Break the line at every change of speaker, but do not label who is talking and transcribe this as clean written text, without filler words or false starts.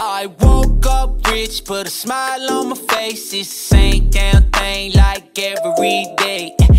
I woke up rich, put a smile on my face. It's the same damn thing like every day.